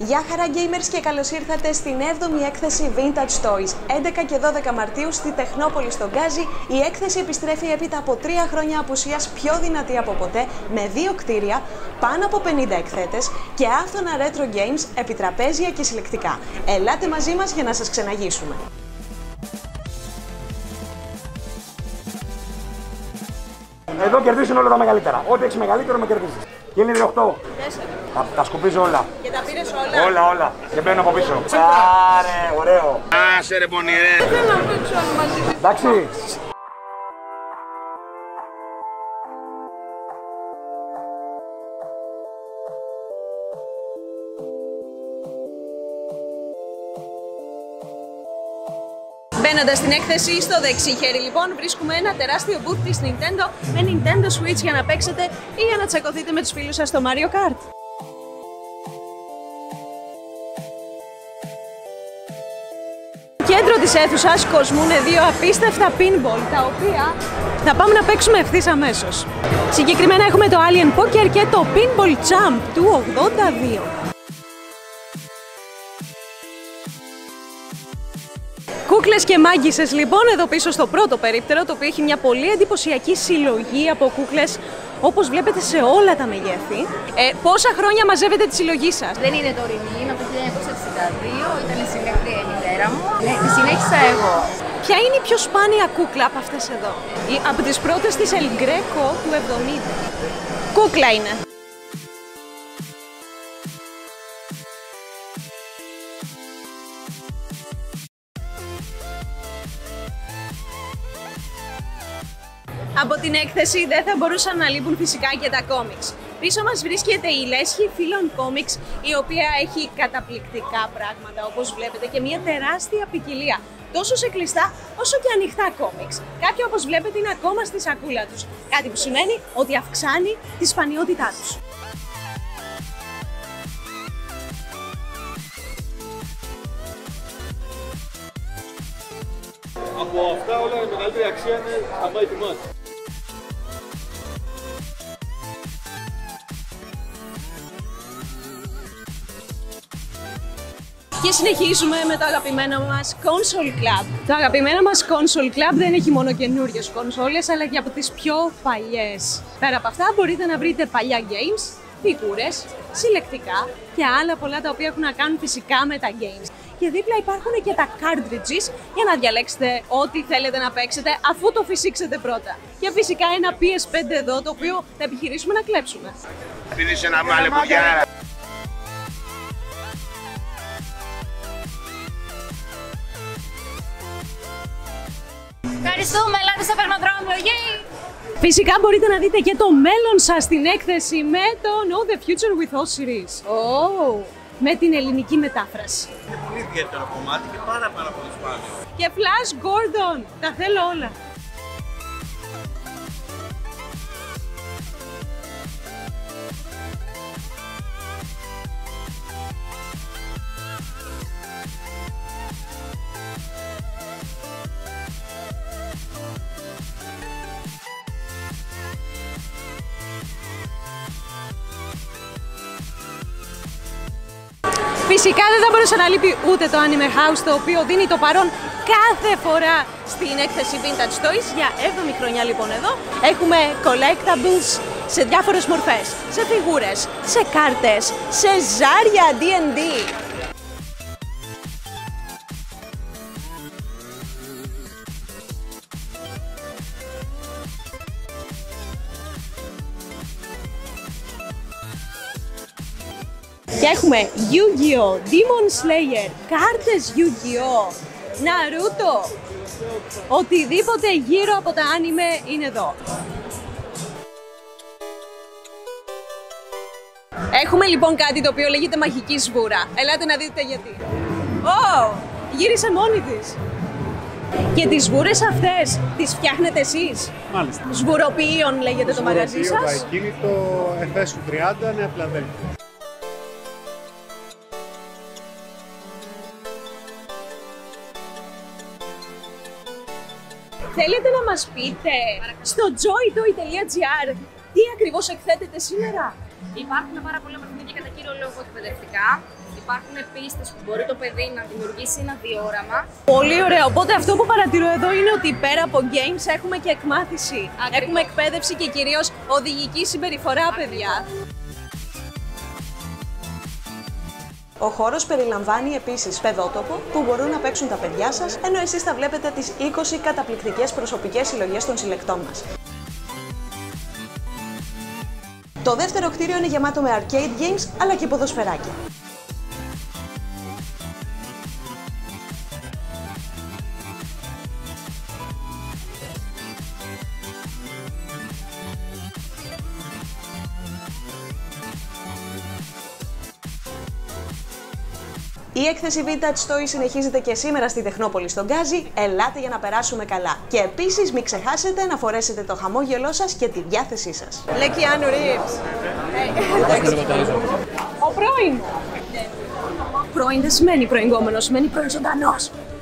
Γεια χαρά gamers και καλώς ήρθατε στην 7η έκθεση Vintage Toys. 11 και 12 Μαρτίου στη Τεχνόπολη στον Γκάζι, η έκθεση επιστρέφει έπειτα από 3 χρόνια απουσίας πιο δυνατή από ποτέ, με 2 κτίρια, πάνω από 50 εκθέτες και άφθονα retro games, επιτραπέζια και συλλεκτικά. Ελάτε μαζί μας για να σας ξεναγήσουμε. Εδώ κερδίσουν όλα τα μεγαλύτερα. Ό,τι έχει μεγαλύτερο με κερδίσει. Και είναι 18. 4. Τα σκουπίζω όλα. Και τα πήρες όλα. Όλα. Και μπαίνω από πίσω. Άρε, ωραίο. Άσε ρε πονηρέ. Δεν θέλω να παίξω όλοι μαζί. Εντάξει. Μπαίνοντας στην έκθεση, στο δεξί χέρι λοιπόν βρίσκουμε ένα τεράστιο booth της Nintendo με Nintendo Switch για να παίξετε ή για να τσακωθείτε με τους φίλους σας στο Mario Kart. Στο κέντρο της αίθουσας κοσμούν 2 απίστευτα pinball, τα οποία θα πάμε να παίξουμε ευθύς αμέσως. Συγκεκριμένα έχουμε το Alien Poker και το Pinball Jump του 82. Κούκλες και μάγισσες λοιπόν εδώ πίσω στο πρώτο περίπτερο, το οποίο έχει μια πολύ εντυπωσιακή συλλογή από κούκλες, όπως βλέπετε σε όλα τα μεγέθη. Πόσα χρόνια μαζεύετε τη συλλογή σας? Δεν είναι τωρινή, είναι από το 1962, ήταν συνέχεια η μητέρα μου. Τη συνέχισα εγώ. Ποια είναι η πιο σπάνια κούκλα από αυτές εδώ? Από τις πρώτες της El Greco του 70. Κούκλα είναι. Από την έκθεση δεν θα μπορούσαν να λείπουν φυσικά και τα κόμιξ. Πίσω μας βρίσκεται η λέσχη φίλων κόμιξ, η οποία έχει καταπληκτικά πράγματα όπως βλέπετε και μια τεράστια ποικιλία, τόσο σε κλειστά όσο και ανοιχτά κόμιξ. Κάποια όπως βλέπετε είναι ακόμα στη σακούλα τους, κάτι που σημαίνει ότι αυξάνει τη σπανιότητά τους. Από αυτά όλα η μεγαλύτερη αξία είναι τα Mighty Max. Και συνεχίζουμε με το αγαπημένο μας Console Club. Το αγαπημένο μας Console Club δεν έχει μόνο καινούριες κονσόλες, αλλά και από τις πιο παλιές. Πέρα από αυτά μπορείτε να βρείτε παλιά games, φιγούρες, συλλεκτικά και άλλα πολλά τα οποία έχουν να κάνουν φυσικά με τα games. Και δίπλα υπάρχουν και τα cartridges για να διαλέξετε ό,τι θέλετε να παίξετε αφού το φυσήξετε πρώτα. Και φυσικά ένα PS5 εδώ, το οποίο θα επιχειρήσουμε να κλέψουμε. Πήρες ένα μαλεπουδιά. Ευχαριστούμε, ελάτε στο Φερμαδρόμιο, yay! Φυσικά μπορείτε να δείτε και το μέλλον σας στην έκθεση με το Know the Future with Us series. Με την ελληνική μετάφραση. Είναι πολύ ιδιαίτερο κομμάτι και πάρα πολύ σπάνιο. Και Flash Gordon, τα θέλω όλα. Φυσικά δεν θα μπορούσε να λείπει ούτε το Anime House, το οποίο δίνει το παρόν κάθε φορά στην έκθεση Vintage Toys. Για 7η χρονιά λοιπόν εδώ έχουμε collectables σε διάφορες μορφές, σε φιγούρες, σε κάρτες, σε ζάρια D&D. Και έχουμε Yu-Gi-Oh! Demon Slayer, κάρτες Yu-Gi-Oh! Naruto, οτιδήποτε γύρω από τα anime είναι εδώ. Έχουμε λοιπόν κάτι το οποίο λέγεται μαγική σβούρα. Ελάτε να δείτε γιατί. Γύρισε μόνη της. Και τις σβούρες αυτές τις φτιάχνετε εσείς? Μάλιστα. Σβουροποιείων λέγεται το μαγαζί σας. Το ακίνητο FS30, Νέα Φιλαδέλφια. Θέλετε να μας pite στο joytoy.gr τι ακριβώς εκθέτεται σήμερα? Υπάρχουν πάρα πολλά παιχνίδια κατά κύριο λόγο εκπαιδευτικά. υπάρχουν πίστες που μπορεί το παιδί να δημιουργήσει ένα διόραμα. Πολύ ωραία. Οπότε αυτό που παρατηρώ εδώ είναι ότι πέρα από games έχουμε και εκμάθηση. Ακριβώς. Έχουμε εκπαίδευση και κυρίως οδηγική συμπεριφορά, παιδιά. Ο χώρος περιλαμβάνει επίσης παιδότοπο που μπορούν να παίξουν τα παιδιά σας, ενώ εσείς θα βλέπετε τις 20 καταπληκτικές προσωπικές συλλογές των συλλεκτών μας. Το δεύτερο κτίριο είναι γεμάτο με arcade games αλλά και ποδοσφαιράκια. Η έκθεση Vintage Toy συνεχίζεται και σήμερα στη Τεχνόπολη στον Γκάζι. Ελάτε για να περάσουμε καλά. Και επίσης μην ξεχάσετε να φορέσετε το χαμόγελό σας και τη διάθεσή σας. Λέει Keanu Reeves. Ο πρώην. Πρώην δεν σημαίνει προηγούμενο, σημαίνει πρώην ζωντανός.